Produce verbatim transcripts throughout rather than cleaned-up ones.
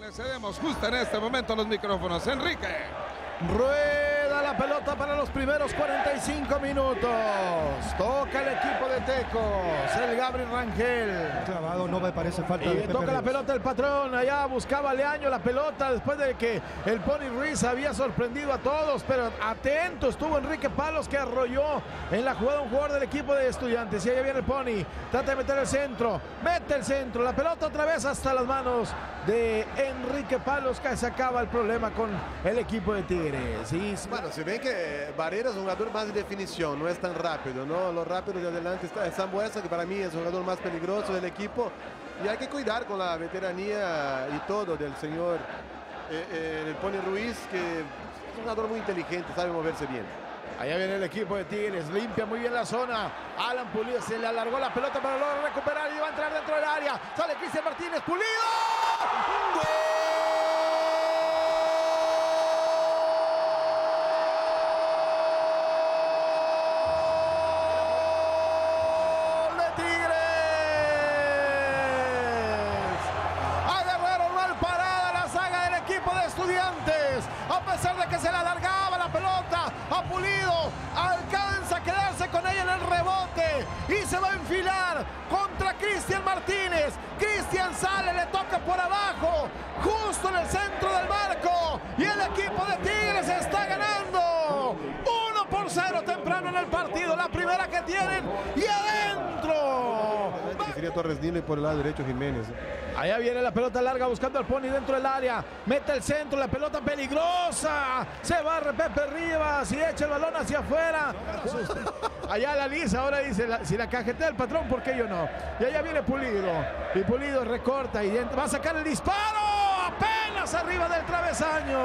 Le cedemos justo en este momento los micrófonos. Enrique. Rueda la pelota para los primeros cuarenta y cinco minutos. Toca el equipo de Tecos, el Gabriel Rangel. Clavado, no me parece falta y de Pepe toca Rivas. La pelota el patrón. Allá buscaba Leaño la pelota después de que el Pony Ruiz había sorprendido a todos. Pero atento estuvo Enrique Palos, que arrolló en la jugada un jugador del equipo de Estudiantes. Y allá viene el Pony. Trata de meter el centro. Mete el centro. La pelota otra vez hasta las manos de Enrique Palos, que se acaba el problema con el equipo de Tigres. Sí, sí. Bueno, se ve que Barrera es un jugador más de definición, no es tan rápido, ¿no? Los rápidos de adelante está Sambuesa, que para mí es el jugador más peligroso del equipo, y hay que cuidar con la veteranía y todo del señor eh, eh, el Pony Ruiz, que es un jugador muy inteligente, sabe moverse bien. Allá viene el equipo de Tigres, limpia muy bien la zona. Alan Pulido se le alargó la pelota para lograr recuperar y va a entrar dentro del área. Sale Cristian Martínez, Pulido. ¡Gol! A pesar de que se le alargaba la pelota a Pulido, alcanza a quedarse con ella en el rebote y se va a enfilar contra Cristian Martínez. Cristian sale, le toca por abajo, justo en el centro del marco, y el equipo de Tigres está ganando uno por cero temprano en el partido, la primera que tienen, y adentro sería Torres Nilo y por el lado derecho Jiménez. Allá viene la pelota larga buscando al Pony dentro del área. Mete el centro, la pelota peligrosa. Se barre Pepe Rivas y echa el balón hacia afuera. Allá la lisa, ahora dice, la, si la cajetea el patrón, ¿por qué yo no? Y allá viene Pulido. Y Pulido recorta y va a sacar el disparo. Apenas arriba del travesaño.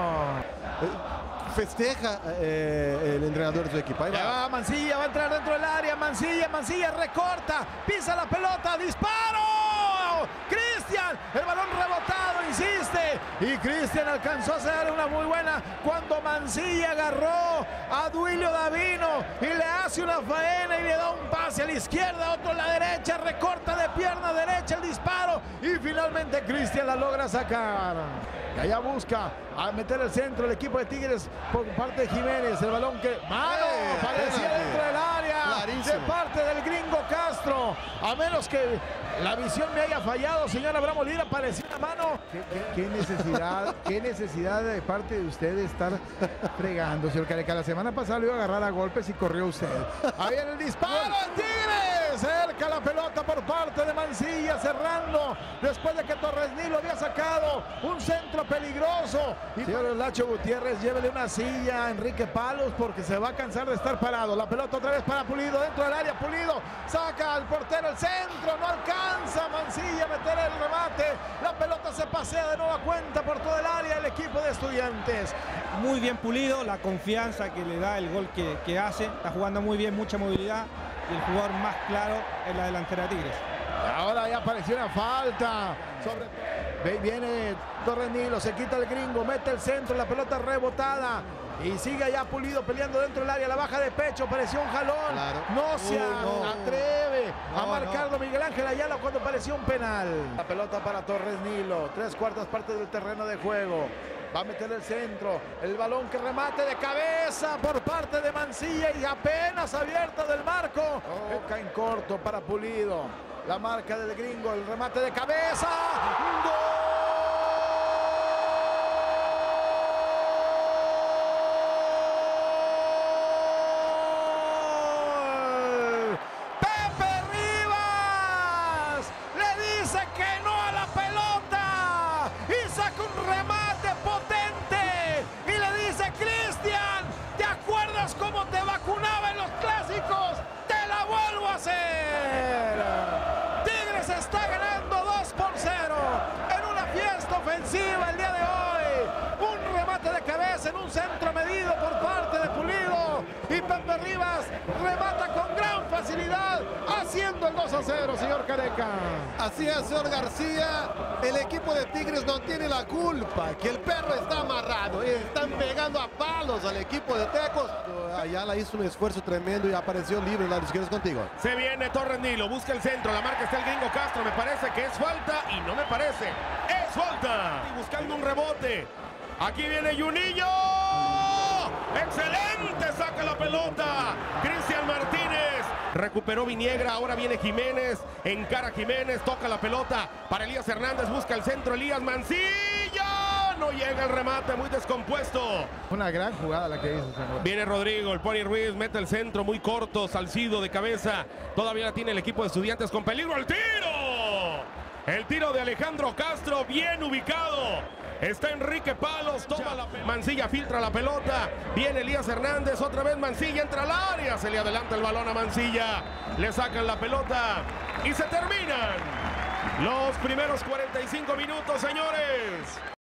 Festeja eh, el entrenador de su equipo. Ahí va. va Mancilla, va a entrar dentro del área. Mancilla, Mancilla recorta, pisa la pelota, disparo. Cristian, el balón rebotado, insiste. Y Cristian alcanzó a hacer una muy buena cuando Mancilla agarró a Duilio Davino y le hace una faena y le da un pase a la izquierda, otro a la derecha, recorta de pierna derecha el disparo y finalmente Cristian la logra sacar. Y allá busca a meter el centro el equipo de Tigres por parte de Jiménez. El balón que... ¡Mano! Eh, parecía eh, dentro del área. Clarísimo. De parte del gringo Castro. A menos que la visión me haya fallado, señor Abraham Molina, parecía una mano. ¿Qué, qué, qué necesidad, qué necesidad de parte de usted de estar fregando, señor Careca? La semana pasada lo iba a agarrar a golpes y corrió usted. Ahí en el disparo de Tigres. Cerca la pelota por parte de Mancilla, cerrando después de que Torres Nilo había sacado un centro peligroso. Y señor Lacho Gutiérrez, llévele una silla a Enrique Palos porque se va a cansar de estar parado. La pelota otra vez para Pulido dentro del área. Pulido saca al portero el centro, no alcanza Mancilla a meter el remate. La pelota se pasea de nueva cuenta por todo el área el equipo de Estudiantes. Muy bien Pulido, la confianza que le da el gol que, que hace. Está jugando muy bien, mucha movilidad. Y el jugador más claro es la delantera de Tigres. Ahora ya apareció una falta sobre... Viene Torres Nilo, se quita el gringo, mete el centro, la pelota rebotada. Y sigue ya Pulido peleando dentro del área, la baja de pecho, pareció un jalón. Claro. No se uh, no. atreve no, a marcarlo no. Miguel Ángel Ayala cuando pareció un penal. La pelota para Torres Nilo, tres cuartas partes del terreno de juego. Va a meter el centro, el balón que remate de cabeza por parte de Mancilla y apenas abierta del marco. Oh. Toca en corto para Pulido. La marca del gringo, el remate de cabeza. ¡Gol! Como te vacunaba en los clásicos, te la vuelvo a hacer. Tigres está ganando dos por cero en una fiesta ofensiva el día de hoy. Un remate de cabeza en un centro medido por parte de Pulido y Pepe Rivas remata con gran facilidad, haciendo el dos a cero, señor Careca. Así es, señor García. El equipo de Tigres no tiene la culpa, que el perro está amarrado. Están pegando a palos al equipo de Tecos. Ayala hizo un esfuerzo tremendo y apareció libre. La izquierda es contigo. Se viene Torres Nilo, busca el centro, la marca está el gringo Castro, me parece que es falta y no me parece, es falta. Y buscando un rebote, aquí viene Juninho, excelente, saca la pelota, Cristian Martínez, recuperó Viniegra, ahora viene Jiménez, encara Jiménez, toca la pelota para Elías Hernández, busca el centro, Elías Mancilla, no llega el remate, muy descompuesto. Una gran jugada la que hizo, señor. Viene Rodrigo, el Pony Ruiz, mete el centro muy corto, Salcido de cabeza, todavía la tiene el equipo de Estudiantes con peligro, el tiro, el tiro de Alejandro Castro, bien ubicado. Está Enrique Palos, toma la pelota. Mancilla filtra la pelota. Viene Elías Hernández, otra vez Mancilla entra al área. Se le adelanta el balón a Mancilla. Le sacan la pelota y se terminan los primeros cuarenta y cinco minutos, señores.